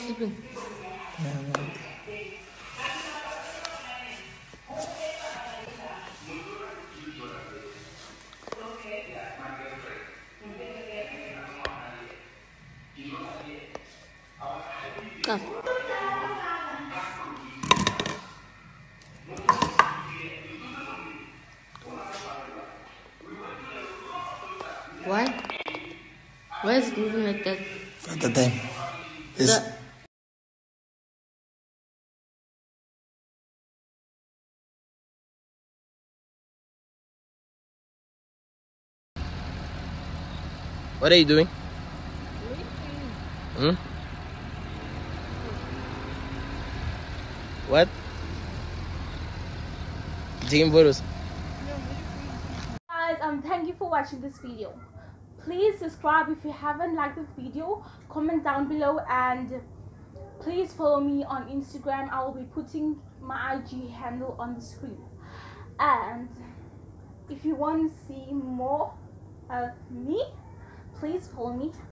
sleeping? Come. Why? Why is it moving like that? At the time. What are you doing? What? Taking photos. Guys, thank you for watching this video. Please subscribe if you haven't liked this video. Comment down below and please follow me on Instagram. I will be putting my IG handle on the screen. And if you want to see more of me, please follow me